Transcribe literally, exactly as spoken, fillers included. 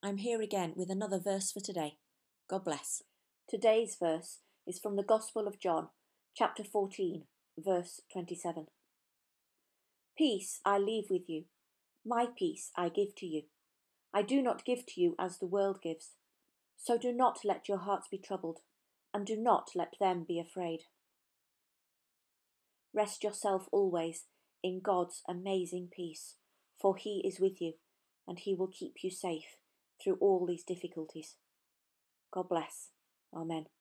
I'm here again with another verse for today. God bless. Today's verse is from the Gospel of John, chapter fourteen, verse twenty-seven. Peace I leave with you, my peace I give to you. I do not give to you as the world gives. So do not let your hearts be troubled, and do not let them be afraid. Rest yourself always in God's amazing peace, for He is with you, and He will keep you safe through all these difficulties. God bless. Amen.